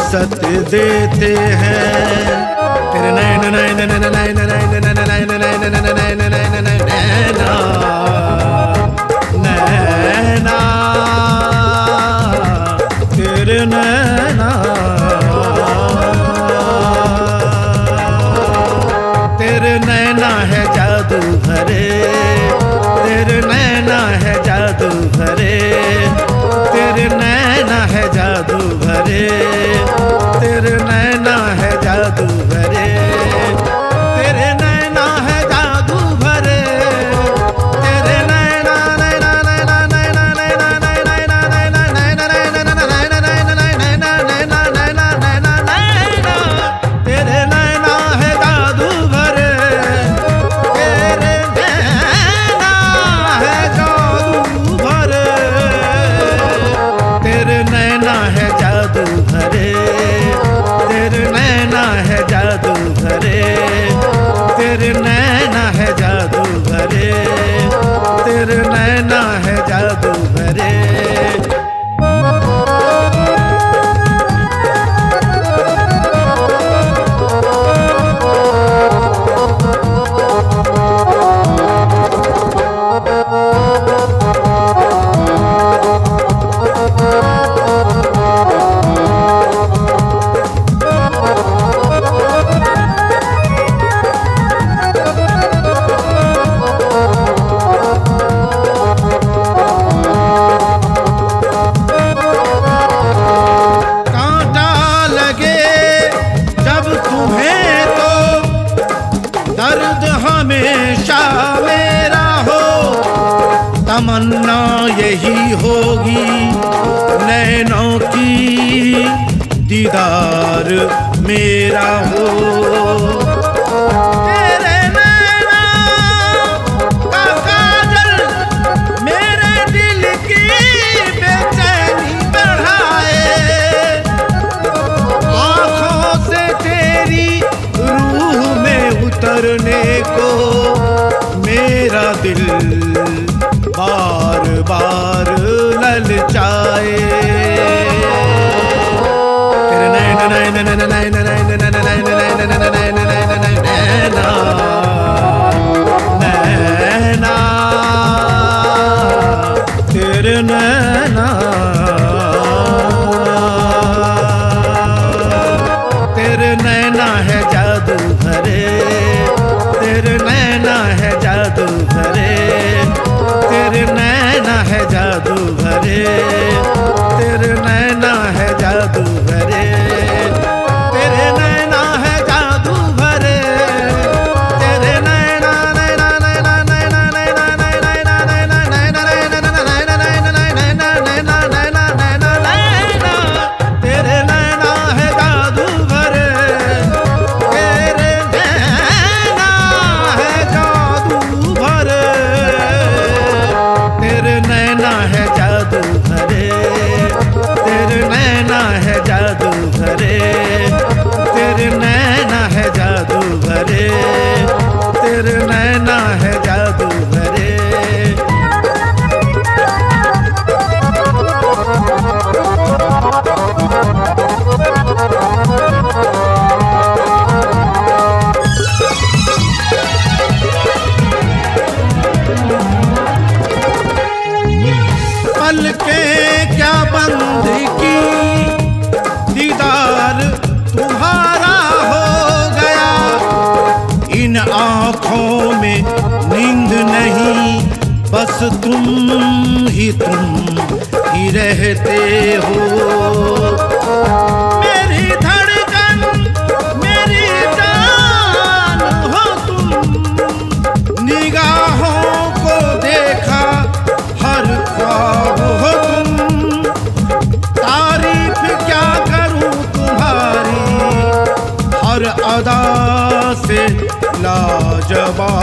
फुर्सत देते हैं। तेरे नैन नैन नैन नैन नैन नैन नैन नैन नैन नैन नैना नैना तेरे नैना तेरे नैना है जादू भरे तेरे नैना है जादू भरे तेरे नैना है जादू भरे तेरे नैना है जादू भरे तेरे नैना है जादू भरे तेरे नैना नैना नैना नैना नैना नैना नैना नैना नैना नैना नैना नैना तेरे नैना है जादू भरे तेरे नैना है जादू भरे तेरे नैना है जादू भरे तेरे नैना है जादू भरे तेरे नैना है जादू भरे तेरे नैना है जादू भरे। दर्द हमेशा मेरा हो तमन्ना यही होगी नैनों की दीदार मेरा हो। तेरे नैना का काजल मेरे दिल की बेचैनी बढ़ाए आँखों से तेरी रूह में उतरने को मेरा दिल बार बार ललचाए। तेरे नैन नैन नैन नैन नैन नैन नैन नैन नैन नैना नैना तेरे नैना तेरे नैना है जादू भरे तेरे नैना है जादू भरे तेरे नैना है जादू भरे तेरे नैना है जादू भरे तेरे नैना है जादू भरे तेरे नैना नैना नैना नैना नैना नैना नैना नैना नैना नैना नैना नैना तेरे नैना है जादू भरे तेरे नैना है जादू भरे तेरे नैना है जादू भरे तेरे नैना है जादू भरे तेरे नैना है जादू भरे तेरे नैना है जादू भरे। पलकें क्या बंद की दीदार तुम्हारा हो गया इन आँखों में नींद नहीं बस तुम ही रहते हो। मेरी धड़कन मेरी जान हो तुम निगाहों को देखा हर ख्वाब हो तुम तारीफ क्या करूं तुम्हारी हर अदा से लाजवाब